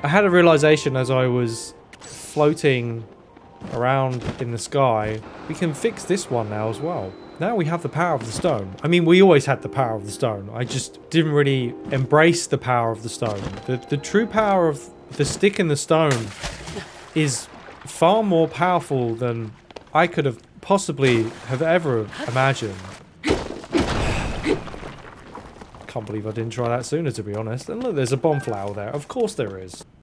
I had a realization as I was floating around in the sky. We can fix this one now as well. Now we have the power of the stone. I mean, we always had the power of the stone. I just didn't really embrace the power of the stone. The true power of the stick and the stone is far more powerful than I could have possibly have ever imagined. Can't believe I didn't try that sooner, to be honest. And look, there's a bomb flower there. Of course there is.